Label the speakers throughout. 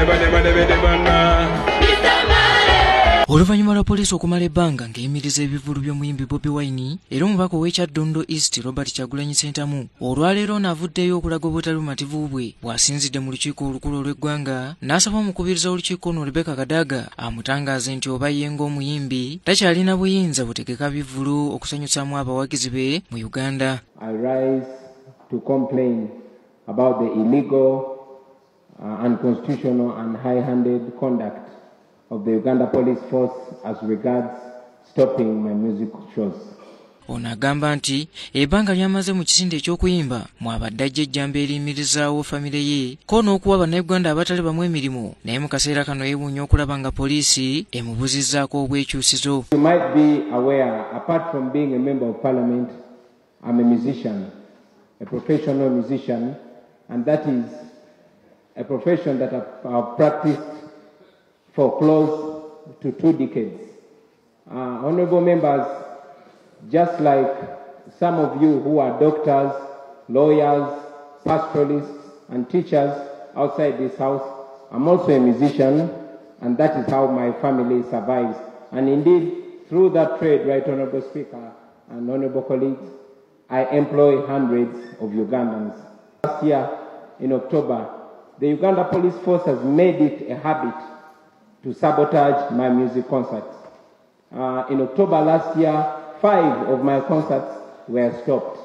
Speaker 1: Oluvannyuma lwa poliisi okumala ebbanga ng'eyimiriza ebivvulu by'omuyimbi Bobi Wine era omubaka ow'ekyaddondo East Robert Kyagulanyi Ssentamu olwaleero n'avuddeyo okulaga obutali bumativu bwe bw'asinzidde mu lukiiko olukulu olw'eggwanga n'asaba omukubiriza w'olukiiko ono Rebecca Kadaga amutangaaze nti oba ye ng'omuyimbi takyalina buyinza butegeka bivvulu okusanyusamu abawagizi be mu Uganda.
Speaker 2: I rise to complain about the illegal, unconstitutional and high-handed conduct of the Uganda police force as regards stopping my music shows.
Speaker 1: Ono agamba nti ebbanga lyamaze mu kisinde eky'okuyimba mwabadde ajja ejjambo eriyimirizaawo famire ye ko n'okuwa bannayuganda abatali bamu emirimu naye mu kaseera kano yeewuunya okulaba nga poliisi emubuzizzaako obwekyusizo.
Speaker 2: You might be aware, apart from being a member of parliament, I'm a musician, a professional musician, and that is a profession that I've practiced for close to 2 decades. Honorable members, just like some of you who are doctors, lawyers, pastoralists, and teachers outside this house, I'm also a musician, and that is how my family survives. And indeed, through that trade, right, Honorable Speaker and Honorable colleagues, I employ hundreds of Ugandans. Last year, in October, the Uganda Police Force has made it a habit to sabotage my music concerts. In October last year, 5 of my concerts were stopped.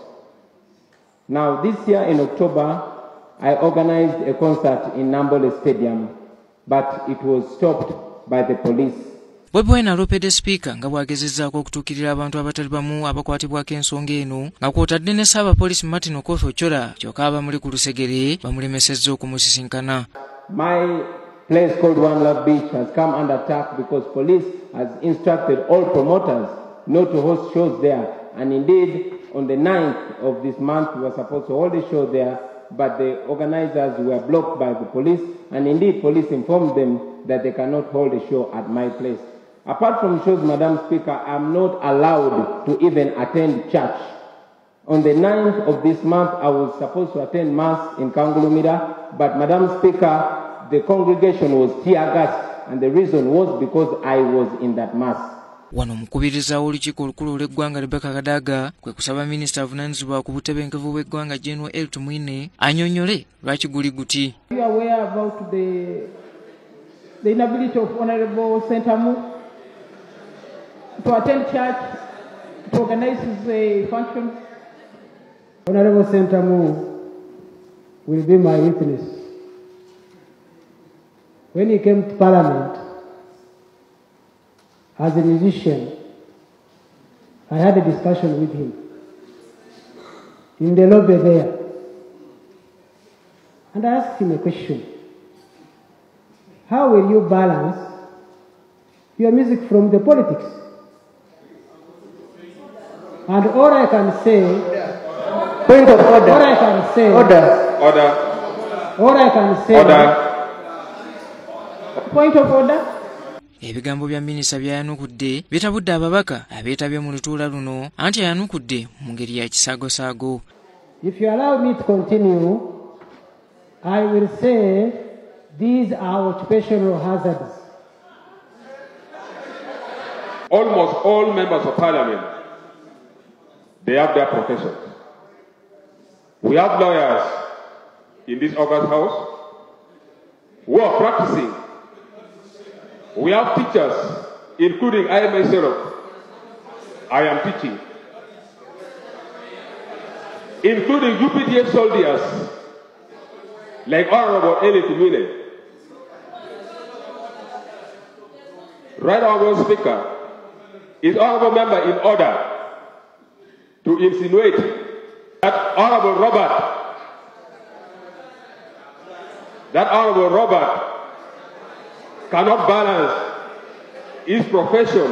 Speaker 2: Now, this year in October, I organized a concert in Nambole Stadium, but it was stopped by the police.
Speaker 1: Bobi Wine alopedde Speaker nga bw'agezezzaako okutuukirira abantu abatali bamu abakwatibwako ensonga eno nga kw'otadde ne Ssaabapoliisi Martin Okoth Ochola kyokka abamuli ku lusegere bamulemesezza okumusisinkana.
Speaker 2: My place called One Love Beach has come under attack because police has instructed all promoters not to host shows there. And indeed, on the 9th of this month, we were supposed to hold a show there, but the organizers were blocked by the police. And indeed, police informed them that they cannot hold a show at my place. Apart from shows, Madam Speaker, I'm not allowed to even attend church. On the 9th of this month, I was supposed to attend Mass in Kangulumira, but Madam Speaker, the congregation was tear-gassed, and the reason was because I was in that Mass.
Speaker 1: Wano omukubiriza w'olukiiko olukulu olw'eggwanga Rebecca Kadaga kwe kusaba minisita avunaanyizibwa ku butebenkevu bw'eggwanga General Elton Mwine annyonnyole lwaki guli guti.
Speaker 3: Are you aware about the inability of Honorable Ssentamu to attend church, to organize his functions?
Speaker 4: Honorable Ssentamu will be my witness. When he came to Parliament as a musician, I had a discussion with him in the lobby there. And I asked him a question. How will you balance your music from the politics? And all I can say, point of order. All I can say,
Speaker 2: Order.
Speaker 4: All I can say,
Speaker 3: point of order.
Speaker 1: Ebigambo bya minisita byayanukudde bitabudde ababaka abeetabye mu lutuula luno anti ayanukudde mu ngeri ya kisaagosaago.
Speaker 4: If you allow me to continue, I will say these are occupational hazards.
Speaker 5: Almost all members of parliament, they have their professions. We have lawyers in this August House who are practicing. We have teachers, including I myself. I am teaching. Including UPDF soldiers, like Honorable Eli Timine. Right Honorable Speaker, is Honorable Member in order to insinuate that Honorable Robert cannot balance his profession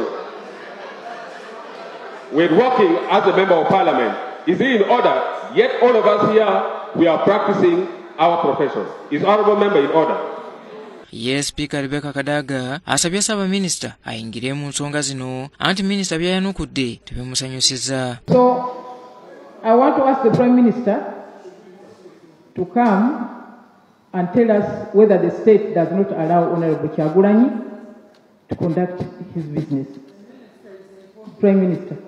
Speaker 5: with working as a member of parliament. Is he in order? Yet all of us here, we are practicing our profession. Is honorable member in order?
Speaker 1: Yes, Speaker Rebecca Kadaga asabye Ssaabaminister ayingire mu nsonga zino anti minisita byayanukudde tebimusanyusizza.
Speaker 3: So I want to ask the Prime Minister to come and tell us whether the state does not allow Honorable Kyagulanyi to conduct his business. Prime Minister.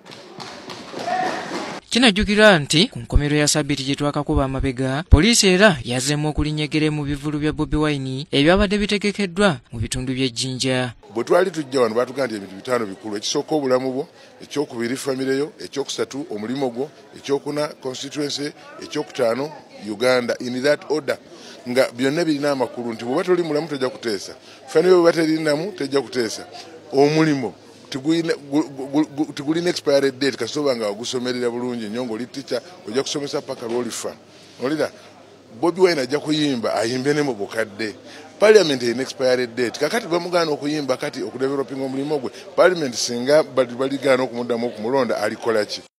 Speaker 1: Kinajjukirwa nti ku nkomerero ya Ssabbiiti gye twakakuba amabega, poliisi era yazzeemu okulinnyegera mu bivvulu bya Bobi Wine ebyabadde bitegekeddwa mu bitundu by'Ejjinja.
Speaker 6: Bwe twali tujja wano baatugamba nti ebintu bitaano bikulu: ekisooka obulamu bwo, ekyokubiri famire yo, ekyokusatu omulimu gwo, ekyokuna constituency, ekyokutaano Uganda, in that order. Nga byonna birina amakulu nti bw'oba toli mulamu tojja kuteesa, famire bw'oba terinamu tejja kuteesa, omulimu tigulina expiry date kasoba nga wagusomerera bulungi nnyo ng'oli teacher ojja kusomesa paka lw'olifa. Olira Bobi Wine ajja kuyimba ayimbe ne mu bukadde. Parliament erina expiry date. Kakati bamugaana okuyimba kati okudevelopinga omulimu gwe. Parliament singa baligaana okumuddamu okumulonda alikola ki?